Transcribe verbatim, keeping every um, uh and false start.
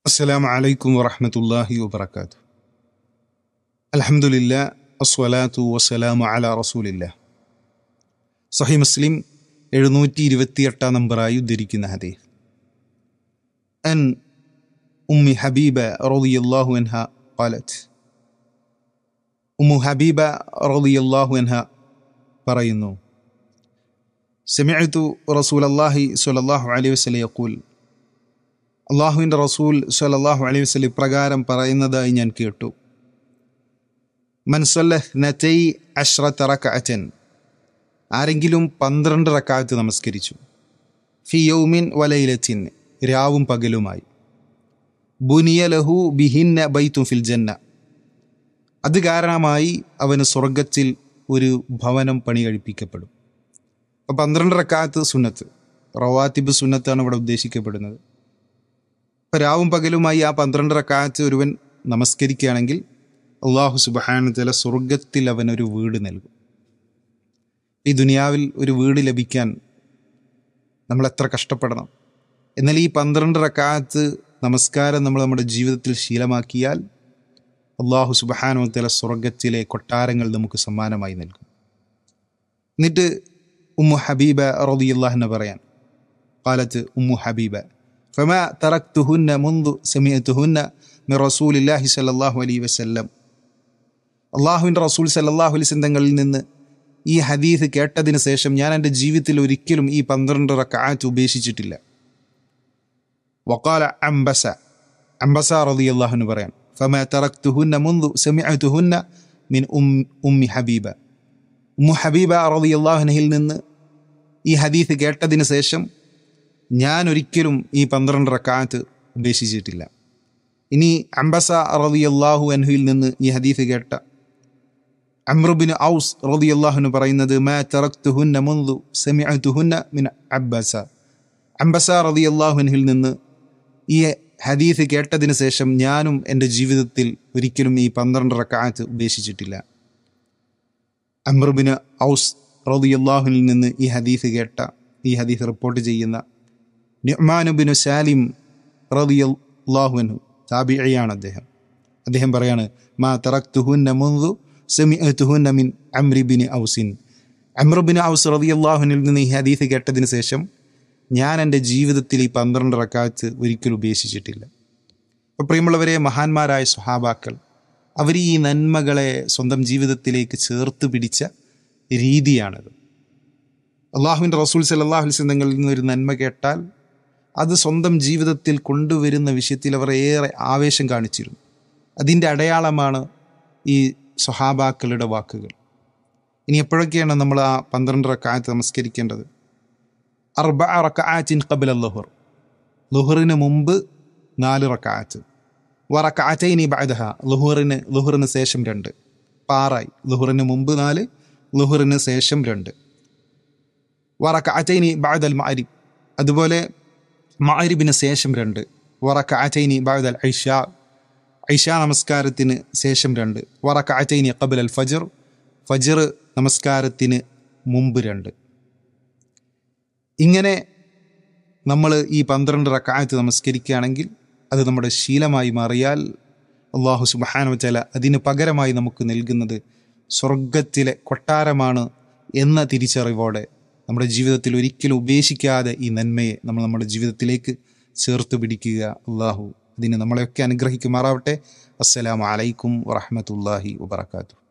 അസ്സലാമു അലൈക്കും വറഹ്മത്തുള്ളാഹി വബറകാതുഹു. അൽഹംദുലില്ലാ അസ്സലാത്തു വസ്സലാമു അലാ റസൂലില്ലാ. സഹീഹ് മുസ്ലിം എഴുന്നൂറ്റി ഇരുപത്തിയെട്ടാം നമ്പറായി ഉദ്ധരിക്കുന്ന ഹദീസ്. അൻ ഉമ്മി ഹബീബ റളിയല്ലാഹു അൻഹ ഖാലത്ത്. ഉമ്മു ഹബീബ റളിയല്ലാഹു അൻഹ പറയുന്നു, സമിഅ്തു റസൂലല്ലാഹി സ്വല്ലല്ലാഹു അലൈഹി വസല്ലം യഖൂൽ, അള്ളാഹുവിൻ്റെ റസൂൽ സ്വല്ലല്ലാഹു അലൈഹി വസല്ലം ഇപ്രകാരം പറയുന്നതായി ഞാൻ കേട്ടു. മൻ സല്ലഹ നതൈ അശ്റത റകഅതൻ, ആരെങ്കിലും പന്ത്രണ്ട് റക്അത്ത് നമസ്കരിച്ചു, ഫി യൗമിൻ വലൈലത്തിൻ, രാവും പകലുമായി, ബുനിയ ലഹു ബിഹിന്ന ബൈത്തുൻ ഫിൽ ജന്ന, അത് കാരണമായി അവന് സ്വർഗത്തിൽ ഒരു ഭവനം പണി കഴിപ്പിക്കപ്പെടും. അപ്പോൾ പന്ത്രണ്ട് റക്അത്ത് സുന്നത്ത്, റവാത്തിബ് സുന്നത്താണ് ഇവിടെ ഉദ്ദേശിക്കപ്പെടുന്നത്. ഇപ്പോൾ രാവും പകലുമായി ആ പന്ത്രണ്ട് റക്അത്ത് ഒരുവൻ നമസ്കരിക്കുകയാണെങ്കിൽ അള്ളാഹു സുബ്ഹാനഹു വതആല സ്വർഗത്തിൽ അവനൊരു വീട് നൽകും. ഈ ദുനിയാവിൽ ഒരു വീട് ലഭിക്കാൻ നമ്മൾ എത്ര കഷ്ടപ്പെടണം. എന്നാൽ ഈ പന്ത്രണ്ട് റക്അത്ത് നമസ്കാരം നമ്മൾ നമ്മുടെ ജീവിതത്തിൽ ശീലമാക്കിയാൽ അള്ളാഹു സുബ്ഹാനഹു വതആല സ്വർഗത്തിലെ കൊട്ടാരങ്ങൾ നമുക്ക് സമ്മാനമായി നൽകും. എന്നിട്ട് ഉമ്മു ഹബീബ റളിയല്ലാഹു അൻഹ പറയാൻ, ഖാലത്ത് ഉമ്മു ഹബീബ, ഫമാ തറക്തുഹുന്ന മുൻദു സമിഅതുഹുന്ന മിൻ റസൂലില്ലാഹി സ്വല്ലല്ലാഹു അലൈഹി വസല്ലം, അള്ളാഹുവിൻ്റെ റസൂൽ സല്ലല്ലാഹു അലൈഹി വസല്ലം തങ്ങളിൽ നിന്ന് ഈ ഹദീസ് കേട്ടതിന് ശേഷം ഞാൻ എൻ്റെ ജീവിതത്തിൽ ഒരിക്കലും ഈ പന്ത്രണ്ട് റക്അത്ത് ഉപേക്ഷിച്ചിട്ടില്ല. വഖാല അംബസ, അംബസ റളിയല്ലാഹു അൻഹു പറയാൻ, ഫമാ തറക്തുഹുന്ന മുൻദു സമിഅതുഹുന്ന മിൻ ഉമ്മി ഹബീബ, ഉമ്മു ഹബീബ റളിയല്ലാഹു അൻഹയിൽ നിന്ന് ഈ ഹദീസ് കേട്ടതിന് ശേഷം ഞാൻ ഒരിക്കലും ഈ പന്ത്രണ്ട് റക്അത്ത് ഉപേക്ഷിച്ചിട്ടില്ല. ഇനി അംബസ റളിയല്ലാഹു അൻഹുവിൽ നിന്ന് ഈ ഹദീസ് കേട്ട അംർ ബിൻ ഔസ് റളിയല്ലാഹു അൻഹു പറയുന്നത്, മാ തറക്തുഹുന്ന മുൻദു സമിഅതുഹുന്ന മിൻ അബ്ബസ, അംബസ റളിയല്ലാഹു അൻഹുവിൽ നിന്ന് ഈ ഹദീസ് കേട്ടതിന് ശേഷം ഞാനും എൻ്റെ ജീവിതത്തിൽ ഒരിക്കലും ഈ പന്ത്രണ്ട് റക്അത്ത് ഉപേക്ഷിച്ചിട്ടില്ല. അംർ ബിൻ ഔസ് റളിയല്ലാഹു അൻഹുവിൽ നിന്ന് ഈ ഹദീസ് കേട്ട ഈ ഹദീസ് റിപ്പോർട്ട് ചെയ്യുന്ന നുഅ്മാൻ ബിൻ സാലിം റളിയല്ലാഹു അൻഹു താബിഈയാണ് അദ്ദേഹം. അദ്ദേഹം പറയാണ്, മാ തറക്തുഹുന്ന മുൻദു സമിഅതുഹുന്ന മിൻ അംർ ബിൻ ഔസിൻ, അംർ ബിൻ ഔസ് റളിയല്ലാഹു അൻഹുവിൽ നിന്ന് ഈ ഹദീസ് കേട്ടതിന് ശേഷം ഞാൻ എൻ്റെ ജീവിതത്തിൽ ഈ പന്ത്രണ്ട് റക്അത്ത് ഒരിക്കലും ഉപേക്ഷിച്ചിട്ടില്ല. അപ്പോൾ പ്രിയമുള്ളവരെ, മഹാന്മാരായ സ്വഹാബാക്കൾ അവർ ഈ നന്മകളെ സ്വന്തം ജീവിതത്തിലേക്ക് ചേർത്ത് പിടിച്ച രീതിയാണത്. അള്ളാഹുവിൻ്റെ റസൂൽ സല്ലല്ലാഹു അലൈഹി വസല്ലം തങ്ങളിൽ നിന്നൊരു നന്മ കേട്ടാൽ അത് സ്വന്തം ജീവിതത്തിൽ കൊണ്ടുവരുന്ന വിഷയത്തിൽ അവർ ഏറെ ആവേശം കാണിച്ചിരുന്നു. അതിൻ്റെ അടയാളമാണ് ഈ സ്വഹാബാക്കളുടെ വാക്കുകൾ. ഇനി എപ്പോഴൊക്കെയാണ് നമ്മൾ ആ പന്ത്രണ്ട് റക്അത്ത് നമസ്കരിക്കേണ്ടത്? അർബഅ റക്അഅത്തിൻ ഖബ്ല ളുഹർ, ളുഹറിന് മുമ്പ് നാല് റക്അത്ത്, വ റക്അതൈനി ബഅദഹ, ളുഹറിന് ളുഹറിന് ശേഷം രണ്ട്, പാറായി. ളുഹറിന് മുമ്പ് നാല്, ളുഹറിന് ശേഷം രണ്ട്. വ റക്അതൈനി ബഅദൽ മഅരിബ്, അതുപോലെ മഅരിബിന് ശേഷം രണ്ട്. വ റക്അതൈനി ബഅദൽ ഇശാ, ഇശാ നമസ്കാരത്തിന് ശേഷം രണ്ട്. വ റക്അതൈനി ഖബ്ല അൽ ഫജ്ർ, ഫജ്ർ നമസ്കാരത്തിന് മുമ്പ് രണ്ട്. ഇങ്ങനെ നമ്മൾ ഈ പന്ത്രണ്ട് റക്അത്ത് നമസ്കരിക്കുകയാണെങ്കിൽ അത് നമ്മുടെ ശീലമായി മാറിയാൽ അല്ലാഹു സുബ്ഹാനഹു വതആല അതിന് പകരമായി നമുക്ക് നൽകുന്നത് സ്വർഗത്തിലെ കൊട്ടാരമാണ് എന്ന തിരിച്ചറിവോടെ നമ്മുടെ ജീവിതത്തിൽ ഒരിക്കലും ഉപേക്ഷിക്കാതെ ഈ നന്മയെ നമ്മൾ നമ്മുടെ ജീവിതത്തിലേക്ക് ചേർത്ത് പിടിക്കുക. അല്ലാഹു അതിന് നമ്മളെയൊക്കെ അനുഗ്രഹിക്കുമാറാവട്ടെ. അസ്സലാമു അലൈക്കും വറഹ്മത്തുള്ളാഹി വബറകാതുഹു.